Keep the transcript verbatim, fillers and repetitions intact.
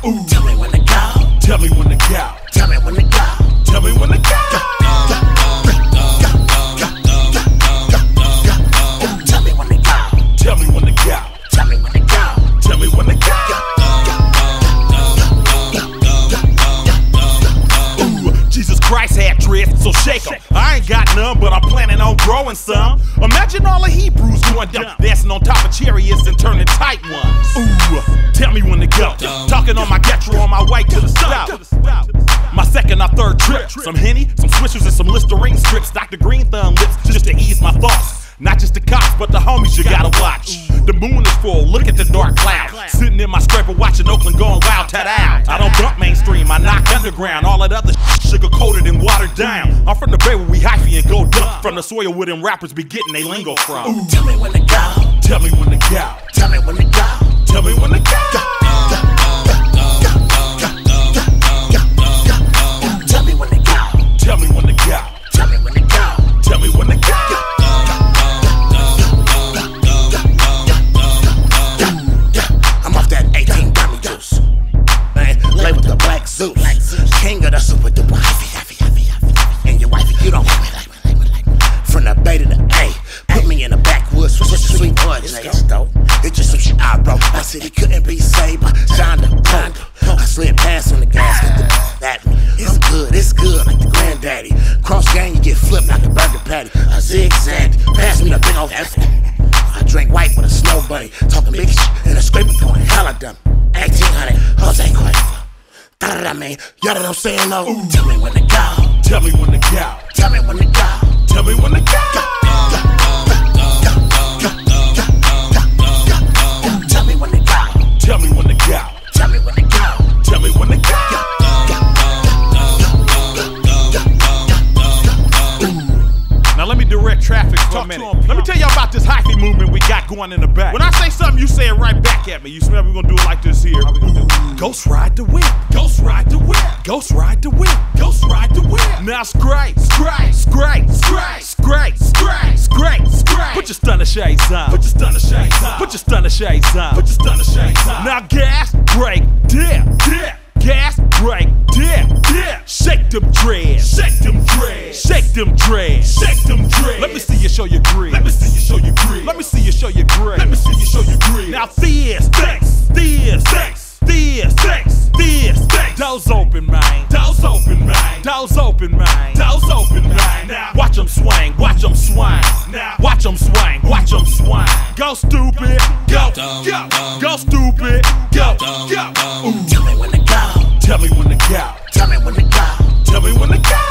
Ooh. Tell me when to go. Tell me when to go. Tell me when to go. Tell me when to go. Tell me when to go. Tell me when to go. Tell me when to go. Tell me when to go. Ooh, Jesus Christ had dreads, so shake 'em. I ain't got none, but I'm planning on growing some. Imagine all the Hebrews going dumb, dancing on top of chariots and turning tight ones. Ooh, tell me when to go. Talking on my Getro on my way to the stop. My second or third trip. Some Henny, some Swishers, and some Listerine strips. Doctor Green Thumb lips just to ease my thoughts. Not just the cops, but the homies you gotta watch. The moon is full, look at the dark cloud. Sitting in my scraper watching Oakland going wild, ta-da. I don't bump mainstream, I knock underground. All that other sugar coated and watered down. I'm from the Bay where we hyphy and go dump. From the soil where them rappers be getting they lingo from. Ooh. Tell me when to go. Tell me when to go. Tell me when to go. Tell me when to go. Tell me when to go. Tell me when to go. Tell me when to go. Tell me when to go. Play with the black Zeus, king of the super duper hyphy, and your wifey, you don't like me, like me, like me, like me. From the Bay to the A, put me in the backwoods, switch the sweet boy, it's dope. It's just some shit I wrote. I said he couldn't be saved by Shonda, Honda. I slid past on the gas, got the at me. It's good, it's good, like the granddaddy. Cross gang, you get flipped like a burger patty. I zigzag, pass me the big old F. I drink white with a snow bunny, talking big shit, and a scraper going hella dumb. eighteen hundred, Jose Cuervo. I mean, y'all know what I'm saying though? Ooh. Tell me when to go. Tell me when to go. Tell me when to go. Tell me when to go. Tell me when to go. Tell me when to go. Tell me when to go. Tell me when to go. Now let me direct traffic for a minute. Let me tell y'all about this hyphy movement we got going in the back. When I say something, you say it right back at me. You smell we're gonna do it like this here. Ooh. Ghost ride the whip. Ghost ride the whip. Ghost ride the whip. Ghost ride the whip. Now scrape, scrape, scrape, scrape, scrape, scrape, scrape, scrape. Put your stunner shades on. Put your stunner shades on. Put your stunner shades on. Put your stunner shades on. Now gas, brake, dip, dip. Gas, brake, dip, dip. Shake them dreads. Shake them dreads. Shake them dreads. Shake them dreads. Let me see you show your grid. Let me see you show your grid. Let me see you show your grid. Let me see you show your grid. Now this, this, this, this, this, this, this, this. Doors open, man. Doors open, man. Doors open, man. Doors open, man. Now watch them swing. Watch them swing. Now watch them swing. Watch them swing. Go stupid. Go. Go. Go stupid. Go. Go. Ooh. Tell me when to go. Tell me when to go. Tell me when to go. Tell me when to go.